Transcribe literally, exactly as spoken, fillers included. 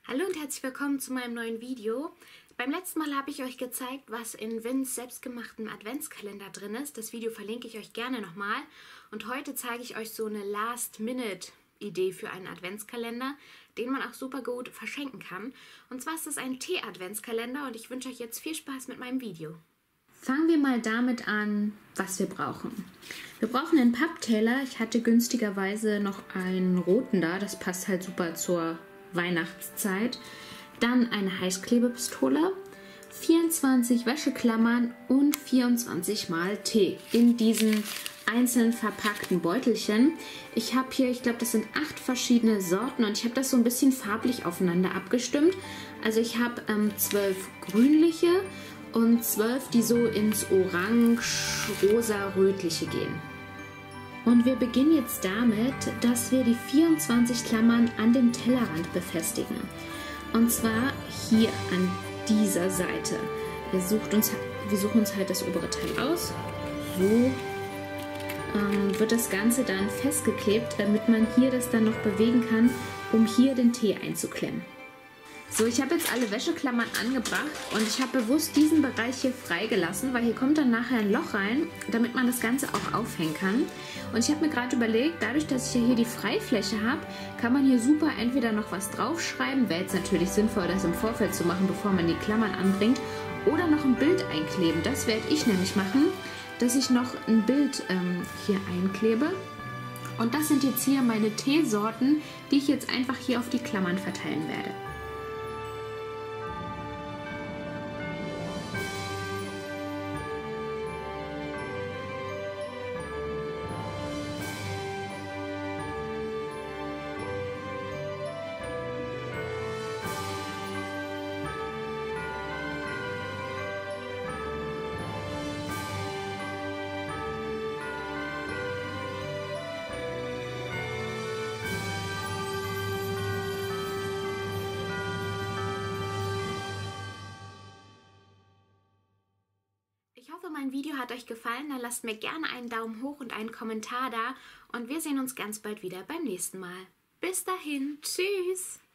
Hallo und herzlich willkommen zu meinem neuen Video. Beim letzten Mal habe ich euch gezeigt, was in Vins selbstgemachten Adventskalender drin ist. Das Video verlinke ich euch gerne nochmal. Und heute zeige ich euch so eine Last-Minute-Idee für einen Adventskalender, den man auch super gut verschenken kann. Und zwar ist das ein Tee-Adventskalender und ich wünsche euch jetzt viel Spaß mit meinem Video. Fangen wir mal damit an, was wir brauchen. Wir brauchen einen Pappteller. Ich hatte günstigerweise noch einen roten da. Das passt halt super zur Weihnachtszeit. Dann eine Heißklebepistole, vierundzwanzig Wäscheklammern und vierundzwanzig Mal Tee in diesen einzeln verpackten Beutelchen. Ich habe hier, ich glaube, das sind acht verschiedene Sorten und ich habe das so ein bisschen farblich aufeinander abgestimmt. Also ich habe ähm, zwölf grünliche und zwölf, die so ins orange-rosa-rötliche gehen. Und wir beginnen jetzt damit, dass wir die vierundzwanzig Klammern an dem Tellerrand befestigen. Und zwar hier an dieser Seite. Wir, sucht uns, wir suchen uns halt das obere Teil aus. So ähm, wird das Ganze dann festgeklebt, damit man hier das dann noch bewegen kann, um hier den Tee einzuklemmen. So, ich habe jetzt alle Wäscheklammern angebracht und ich habe bewusst diesen Bereich hier freigelassen, weil hier kommt dann nachher ein Loch rein, damit man das Ganze auch aufhängen kann. Und ich habe mir gerade überlegt, dadurch, dass ich ja hier die Freifläche habe, kann man hier super entweder noch was draufschreiben, wäre jetzt natürlich sinnvoll, das im Vorfeld zu machen, bevor man die Klammern anbringt, oder noch ein Bild einkleben. Das werde ich nämlich machen, dass ich noch ein Bild ähm, hier einklebe. Und das sind jetzt hier meine Teesorten, die ich jetzt einfach hier auf die Klammern verteilen werde. Ich hoffe, mein Video hat euch gefallen. Dann lasst mir gerne einen Daumen hoch und einen Kommentar da. Und wir sehen uns ganz bald wieder beim nächsten Mal. Bis dahin. Tschüss.